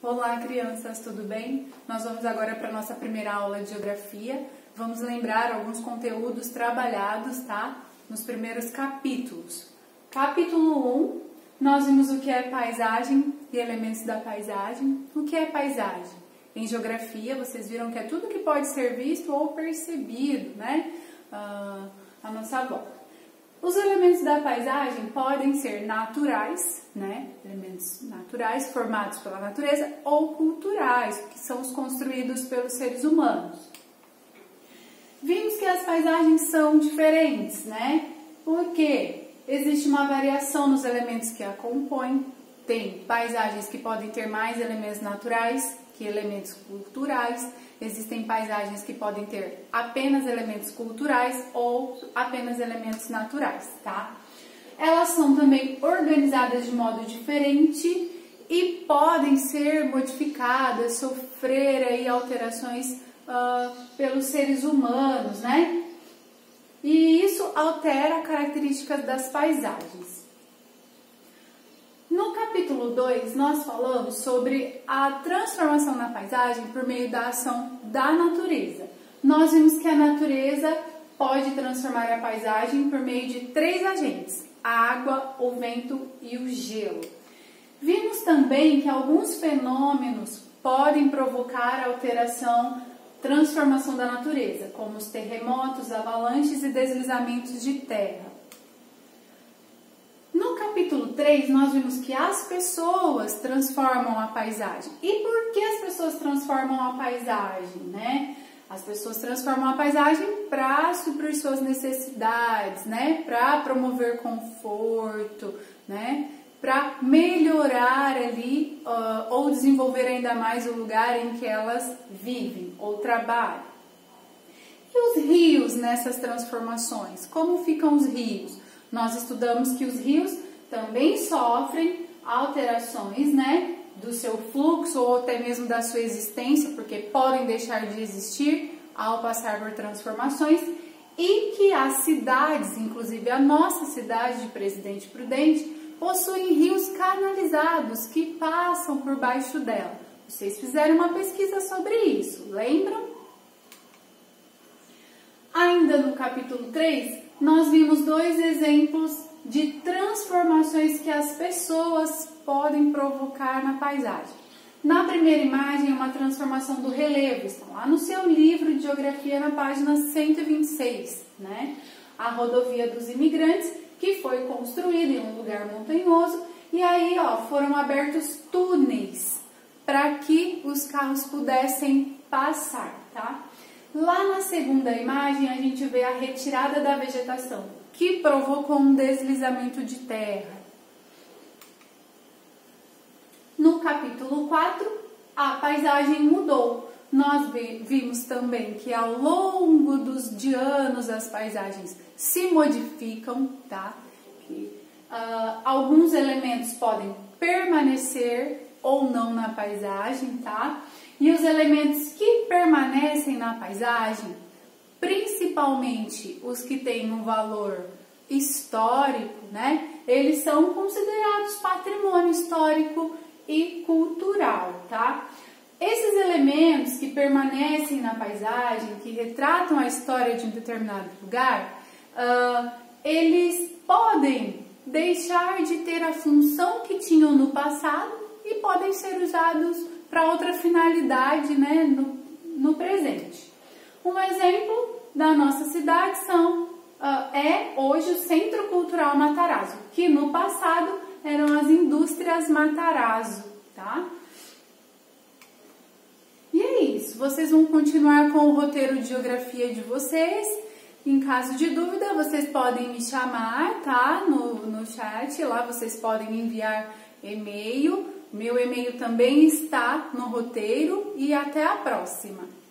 Olá, crianças, tudo bem? Nós vamos agora para a nossa primeira aula de geografia. Vamos lembrar alguns conteúdos trabalhados, tá? Nos primeiros capítulos. Capítulo 1, nós vimos o que é paisagem e elementos da paisagem. O que é paisagem? Em geografia, vocês viram que é tudo que pode ser visto ou percebido, né? A nossa volta. Os elementos da paisagem podem ser naturais, né? Elementos naturais formados pela natureza ou culturais, que são os construídos pelos seres humanos. Vimos que as paisagens são diferentes, né? Porque existe uma variação nos elementos que a compõem. Tem paisagens que podem ter mais elementos naturais que elementos culturais. Existem paisagens que podem ter apenas elementos culturais ou apenas elementos naturais, tá? Elas são também organizadas de modo diferente e podem ser modificadas, sofrer aí alterações pelos seres humanos, né? E isso altera características das paisagens. No capítulo 2, nós falamos sobre a transformação na paisagem por meio da ação da natureza. Nós vimos que a natureza pode transformar a paisagem por meio de 3 agentes: a água, o vento e o gelo. Vimos também que alguns fenômenos podem provocar alteração, transformação da natureza, como os terremotos, avalanches e deslizamentos de terra. No capítulo 3, nós vimos que as pessoas transformam a paisagem. E por que as pessoas transformam a paisagem, né? As pessoas transformam a paisagem para suprir suas necessidades, né? Para promover conforto, né? Para melhorar ali ou desenvolver ainda mais o lugar em que elas vivem ou trabalham. E os rios nessas transformações? Como ficam os rios? Nós estudamos que os rios também sofrem alterações, né, do seu fluxo ou até mesmo da sua existência, porque podem deixar de existir ao passar por transformações, e que as cidades, inclusive a nossa cidade de Presidente Prudente, possuem rios canalizados que passam por baixo dela. Vocês fizeram uma pesquisa sobre isso, lembram? Ainda no capítulo 3, nós vimos 2 exemplos de transformações que as pessoas podem provocar na paisagem. Na primeira imagem é uma transformação do relevo, está lá no seu livro de geografia na página 126, né? A rodovia dos imigrantes, que foi construída em um lugar montanhoso, e aí foram abertos túneis para que os carros pudessem passar, tá? Lá na segunda imagem, a gente vê a retirada da vegetação, que provocou um deslizamento de terra. No capítulo 4, a paisagem mudou. Nós vimos também que ao longo de anos as paisagens se modificam, tá? Alguns elementos podem permanecer ou não na paisagem, tá? E os elementos que permanecem na paisagem, principalmente os que têm um valor histórico, né? Eles são considerados patrimônio histórico e cultural, tá? Esses elementos que permanecem na paisagem, que retratam a história de um determinado lugar, eles podem deixar de ter a função que tinham no passado e podem ser usados para outra finalidade, né, no presente. Um exemplo da nossa cidade é hoje o Centro Cultural Matarazzo, que no passado eram as indústrias Matarazzo, tá? E é isso, vocês vão continuar com o roteiro de geografia de vocês. Em caso de dúvida, vocês podem me chamar, tá? No chat, lá vocês podem enviar e-mail. Meu e-mail também está no roteiro e até a próxima!